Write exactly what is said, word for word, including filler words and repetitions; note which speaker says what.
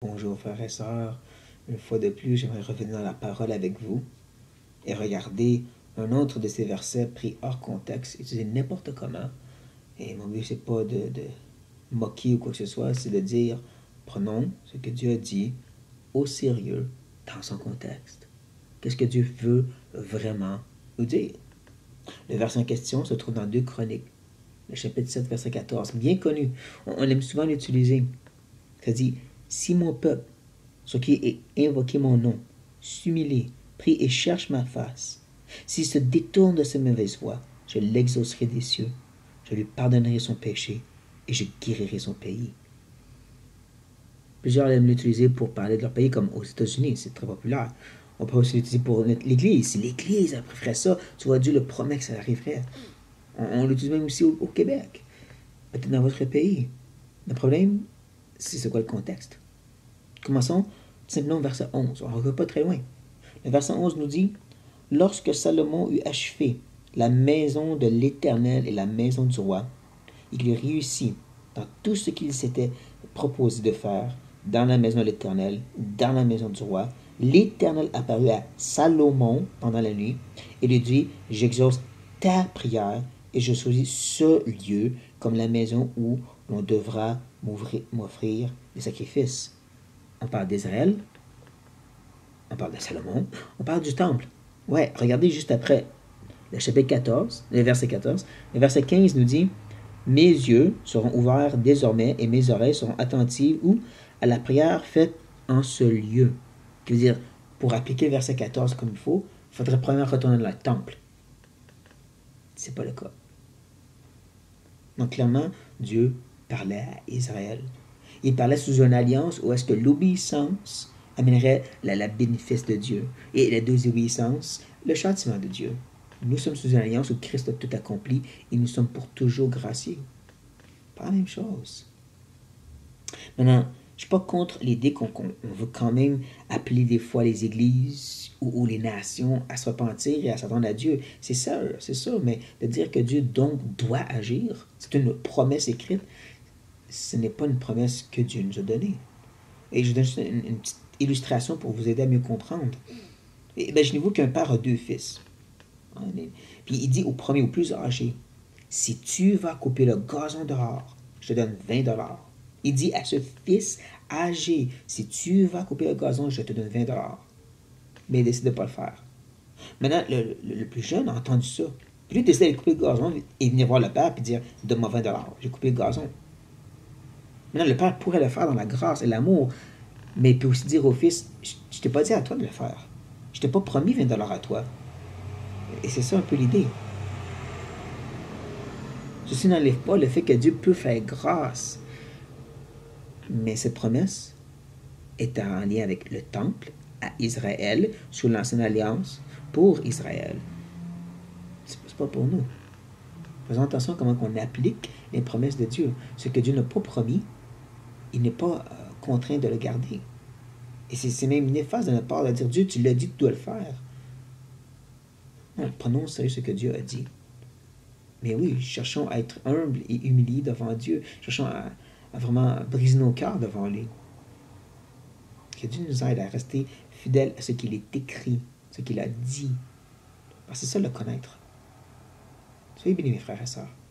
Speaker 1: Bonjour frères et sœurs, une fois de plus j'aimerais revenir dans la parole avec vous et regarder un autre de ces versets pris hors contexte, utilisé n'importe comment. Et mon but c'est pas de, de moquer ou quoi que ce soit, c'est de dire prenons ce que Dieu a dit au sérieux dans son contexte. Qu'est-ce que Dieu veut vraiment nous dire? Le verset en question se trouve dans deux Chroniques, le chapitre sept, verset quatorze, bien connu. On, on aime souvent l'utiliser. Ça dit, si mon peuple, ce qui est invoqué mon nom, s'humilie, prie et cherche ma face, s'il se détourne de ses mauvaises voies, je l'exaucerai des cieux, je lui pardonnerai son péché et je guérirai son pays. Plusieurs aiment l'utiliser pour parler de leur pays, comme aux États-Unis, c'est très populaire. On peut aussi l'utiliser pour l'Église. Si l'Église ferait ça, tu vois, Dieu le promet que ça arriverait. On, on l'utilise même aussi au, au Québec, peut-être dans votre pays. Le problème, c'est c'est quoi le contexte? Commençons simplement au verset onze. On ne va pas très loin. Le verset onze nous dit, « Lorsque Salomon eut achevé la maison de l'Éternel et la maison du roi, il réussit dans tout ce qu'il s'était proposé de faire dans la maison de l'Éternel, dans la maison du roi. L'Éternel apparut à Salomon pendant la nuit et lui dit, « J'exauce ta prière et je choisis ce lieu comme la maison où l'on devra m'offrir des sacrifices. » On parle d'Israël, on parle de Salomon, on parle du temple. Ouais, regardez juste après le chapitre quatorze, le verset quatorze. Le verset quinze nous dit, « Mes yeux seront ouverts désormais et mes oreilles seront attentives ou à la prière faite en ce lieu. » Qui veut dire, pour appliquer le verset quatorze comme il faut, il faudrait premièrement retourner dans le temple. C'est pas le cas. Donc clairement, Dieu parlait à Israël. Il parlait sous une alliance où est-ce que l'obéissance amènerait la, la bénéfice de Dieu et la désobéissance, le châtiment de Dieu. Nous sommes sous une alliance où Christ a tout accompli et nous sommes pour toujours graciés. Pas la même chose. Maintenant, je ne suis pas contre l'idée qu'on qu'on veut quand même appeler des fois les églises ou, ou les nations à se repentir et à s'attendre à Dieu. C'est ça, c'est ça, mais de dire que Dieu donc doit agir, c'est une promesse écrite, ce n'est pas une promesse que Dieu nous a donnée. Et je vous donne juste une, une petite illustration pour vous aider à mieux comprendre. Imaginez-vous qu'un père a deux fils. Puis il dit au premier, au plus âgé, « Si tu vas couper le gazon dehors, je te donne vingt dollars. » Il dit à ce fils âgé, « Si tu vas couper le gazon, je te donne vingt dollars. » Mais il décide de ne pas le faire. Maintenant, le, le, le plus jeune a entendu ça. Puis lui, il décide de couper le gazon et venir voir le père et dire, « Donne-moi vingt dollars, j'ai coupé le gazon. » Maintenant, le père pourrait le faire dans la grâce et l'amour, mais il peut aussi dire au fils, « Je ne t'ai pas dit à toi de le faire. Je ne t'ai pas promis vingt dollars à toi. » Et c'est ça un peu l'idée. Ceci n'enlève pas le fait que Dieu peut faire grâce. Mais cette promesse est en lien avec le temple à Israël, sous l'ancienne alliance, pour Israël. Ce n'est pas pour nous. Faisons attention à comment on applique les promesses de Dieu. Ce que Dieu n'a pas promis, il n'est pas euh, contraint de le garder. Et c'est même néfaste de notre part de dire, Dieu, tu l'as dit, tu dois le faire. Non, prenons au sérieux ce que Dieu a dit. Mais oui, cherchons à être humbles et humiliés devant Dieu. Cherchons à, à vraiment briser nos cœurs devant lui. Que Dieu nous aide à rester fidèles à ce qu'il est écrit, ce qu'il a dit. Parce que c'est ça le connaître. Soyez bénis mes frères et sœurs.